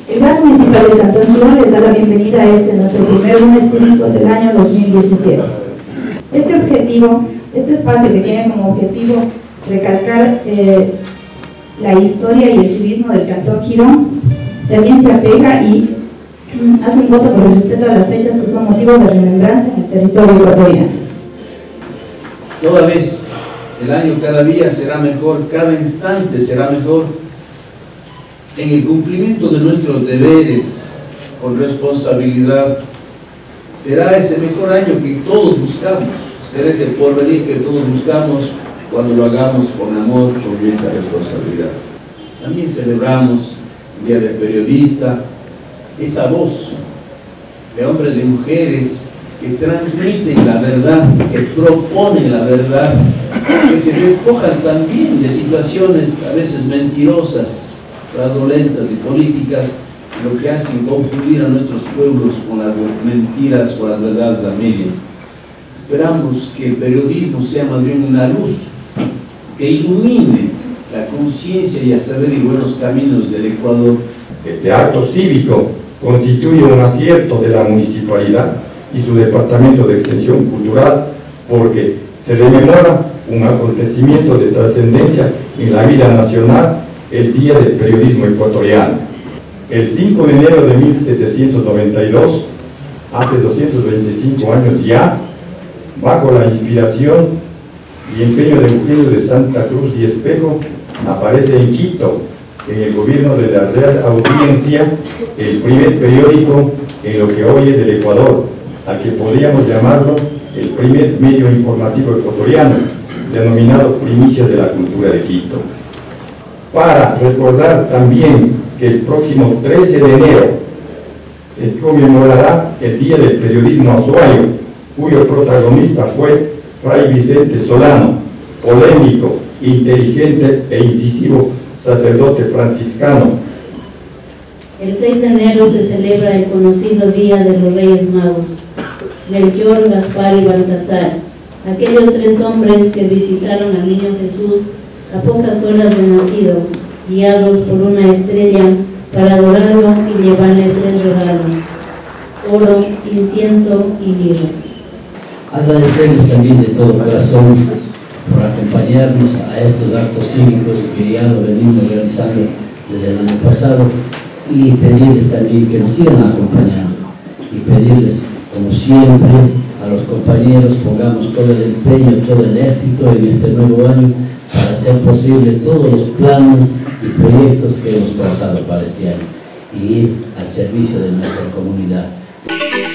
El Plan Municipal del Cantón Girón les da la bienvenida a nuestro primer lunes cívico del año 2017. Este espacio que tiene como objetivo recalcar la historia y el civismo del Cantón Girón, también se apega y hace un voto por el respeto a las fechas que son motivos de remembranza en el territorio ecuatoriano. Toda vez, el año cada día será mejor, cada instante será mejor. En el cumplimiento de nuestros deberes con responsabilidad, será ese mejor año que todos buscamos, será ese porvenir que todos buscamos cuando lo hagamos con amor, con esa responsabilidad. También celebramos el Día del Periodista, esa voz de hombres y mujeres que transmiten la verdad, que proponen la verdad, que se despojan también de situaciones a veces mentirosas, fraudulentas y políticas, lo que hacen confundir a nuestros pueblos con las mentiras o las verdades a medias. Esperamos que el periodismo sea más bien una luz que ilumine la conciencia y el saber y buenos caminos del Ecuador. Este acto cívico constituye un acierto de la municipalidad y su Departamento de Extensión Cultural, porque se rememora un acontecimiento de trascendencia en la vida nacional, el Día del Periodismo Ecuatoriano. El 5 de enero de 1792, hace 225 años ya, bajo la inspiración y empeño de Eugenio de Santa Cruz y Espejo, aparece en Quito, en el gobierno de la Real Audiencia, el primer periódico en lo que hoy es el Ecuador, al que podríamos llamarlo el primer medio informativo ecuatoriano, denominado Primicias de la Cultura de Quito. Para recordar también que el próximo 13 de enero se conmemorará el Día del Periodismo Azuayo, cuyo protagonista fue Fray Vicente Solano, polémico, inteligente e incisivo sacerdote franciscano. El 6 de enero se celebra el conocido Día de los Reyes Magos, Melchor, Gaspar y Baltasar, aquellos tres hombres que visitaron al niño Jesús a pocas horas de nacido, guiados por una estrella para adorarlo y llevarle tres regalos: oro, incienso y mirra. Agradecemos también de todo corazón por acompañarnos a estos actos cívicos que ya lo venimos realizando desde el año pasado, y pedirles también que nos sigan acompañando y pedirles, como siempre, a los compañeros pongamos todo el empeño, todo el éxito en este nuevo año para hacer posible todos los planes y proyectos que hemos trazado para este año y ir al servicio de nuestra comunidad.